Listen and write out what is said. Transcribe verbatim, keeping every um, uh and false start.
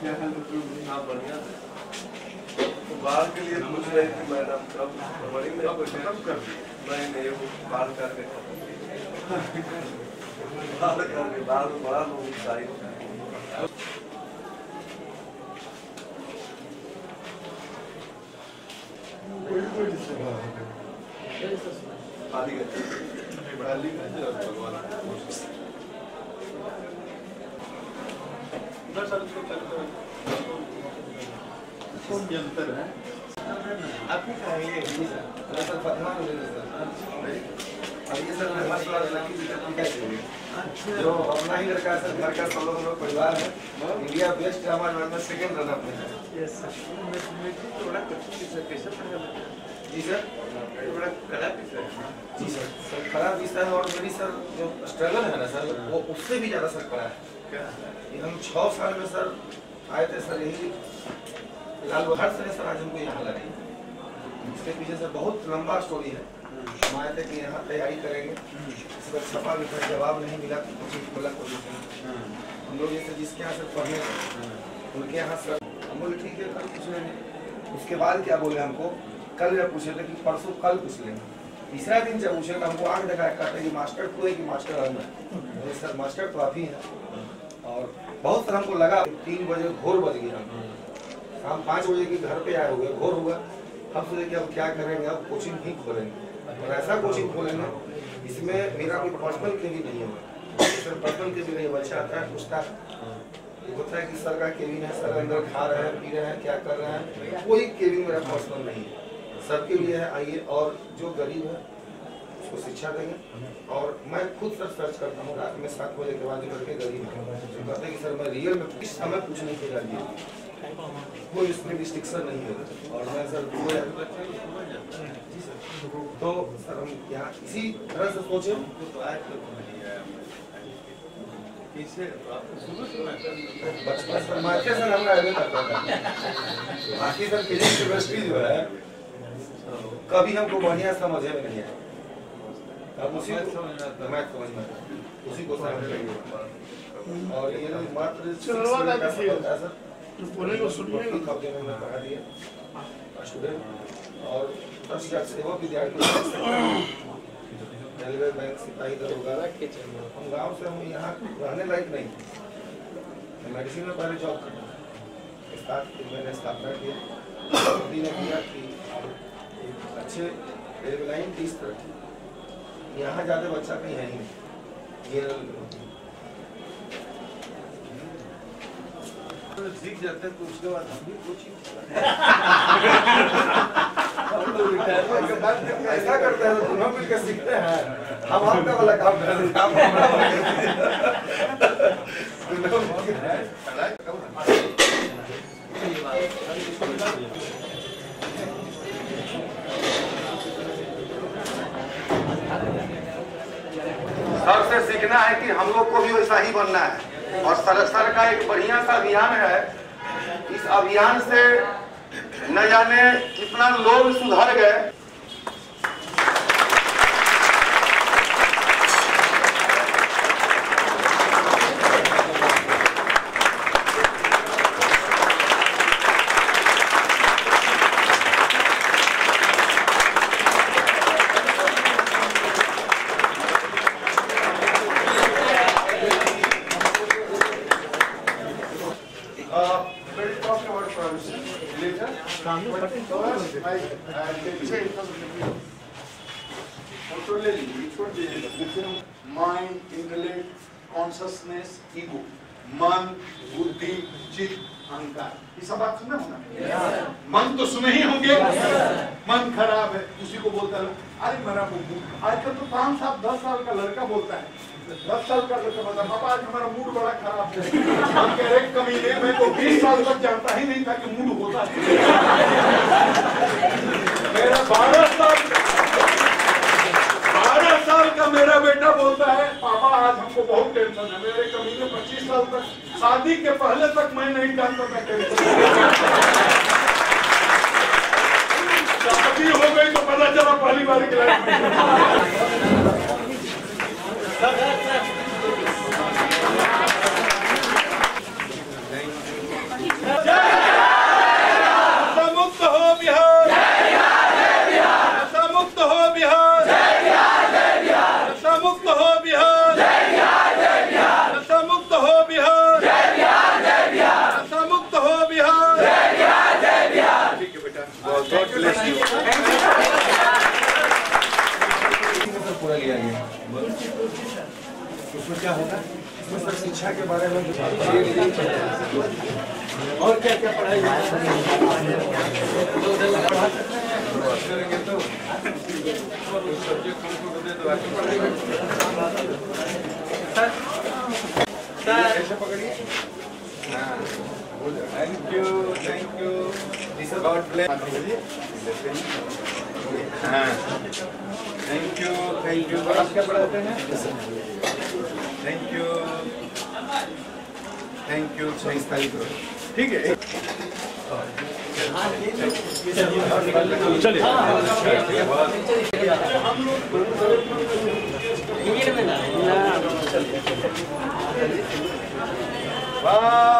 हाँ बढ़िया है। तो बाल के लिए पूछ रहे थे मैडम, कब फरवरी में खत्म कर दी? नहीं नहीं, वो बाल करके खत्म की। बाल करके बाल बड़ा लोग उत्साहित है। खाली खाली भगवान उधर सर उसको चलते कौन भी अंतर है आपको चाहिए सर पदमा ये सर हमारे पास लकी जी का जो अपना ही लड़का सर घर का सब लोग परिवार है इंडिया बेस्ट ड्रामा में सेकंड रन अप में है। यस सर मैं थोड़ा कैसे पढ़ेगा जी सर थोड़ा खराब विषय है जी सर सर खराब विषय है और मेरी सर जो स्ट्रगल है ना सर वो उससे भी ज़्यादा सर पड़ा है क्या ये हम छः साल में सर आए थे सर यही लाल बहार से सर आज हमको यहाँ लगे इसके पीछे सर बहुत लंबा स्टोरी है। हम आए थे कि यहाँ तैयारी करेंगे इस पर छपा भी था जवाब नहीं मिला कुछ गलत पोजीशन हम लोग जैसे जिसके यहाँ सर पढ़ने उनके यहाँ सर हम बोले ठीक है कल पूछ लेंगे। उसके बाद क्या बोले हमको कल जब पूछे थे कि परसों कल पूछ लेंगे। तीसरा दिन जब पूछे तो हमको आँख दिखाया कहते कि मास्टर को है कि मास्टर हम है सर मास्टर तो आप ही हैं और बहुत सर हमको लगा तीन बजे घोर बज गया शाम पाँच बजे के घर पे आए हुए घोर हुआ हम सोचे कि अब क्या करेंगे अब कोचिंग ही खोलेंगे और ऐसा कोचिंग खोलेंगे इसमें मेरा कोई पर्सनल केवी नहीं होगा सर पर्सनल केवी नहीं बच्चा आता है पूछता होता है कि सर का केविन है सर अंदर खा रहे हैं पी रहे हैं क्या कर रहे हैं कोई केविन मेरा पर्सनल नहीं है सबके लिए है। आइए और जो गरीब है उसको शिक्षा देंगे और मैं खुद सर सर्च करता हूँ रात में सात बजे के बाद करके गरीब है जो कहते हैं कि सर मैं रियल में किस समय पूछने के लिए कोई इसमें डिस्टिक्शन नहीं है और मैं सर तो सर हम यहाँ इसी तरह से सोचे बचपन से मार्के सर हमरा आगे करता था बाकी सर फिजिक्स केमिस्ट्री जो है कभी हमको बढ़िया समझे में नहीं आया अब उसी को मैथ समझ में उसी को समझ में और ये लोग मात्र सर पूरे को सुनिए कब्जे में मैं पढ़ा दिया स्टूडेंट और दस हजार से वो विद्यार्थी रेलवे बैंक सिपाही दरोगा हम गांव से हम यहाँ रहने लायक नहीं मेडिसिन में पहले जॉब करता स्टार्ट मैंने स्थापना किया मोदी ने किया कि अच्छे रेलवे लाइन की इस तरह यहाँ ज़्यादा बच्चा कहीं है ही नहीं सीख जाते हैं तो उसके बाद हम भी कोचिंग ऐसा करते हैं तो दोनों मिलकर सीखते हैं हम आपका वाला काम करते सर से सीखना है कि हम लोग को भी वैसा ही बनना है और सर, सर का एक बढ़िया सा अभियान है। इस अभियान से न जाने कितना लोग सुधर गए। माइंड, इंटेलेक्ट, कॉन्शसनेस, ईगो, मन, बुद्धि, चित्त, अहंकार, ये सब बात सुना होना। मन तो सुने ही होंगे। मन खराब है उसी को बोलता है अरे मेरा मूड। आजकल तो पाँच सात दस साल का लड़का बोलता है दस साल का लड़का बोलता है पापा आज हमारा मूड बड़ा खराब है। हम कह रहे कमीने मैं तो बीस साल तक जानता ही नहीं था कि मूड होता है। मेरा बारह साल बारह साल का मेरा बेटा बोलता है पापा आज हमको बहुत टेंशन है। मेरे कमीने पच्चीस साल तक शादी के पहले तक मैं नहीं जानता था टेंशन। शादी हो गई तो पता चला पहली बार की लाइफ इसमें सब शिक्षा के बारे में और क्या क्या पढ़ाई करेंगे तो सब्जेक्ट हमको दे दो आगे पढ़ाएंगे। ऐसे पकड़िए। हाँ, thank you thank you this God bless. हाँ, थैंक यू थैंक यू। आप क्या पढ़ाते हैं? थैंक यू थैंक यू सैंतालीस तारीख को, ठीक है। चलिए वाह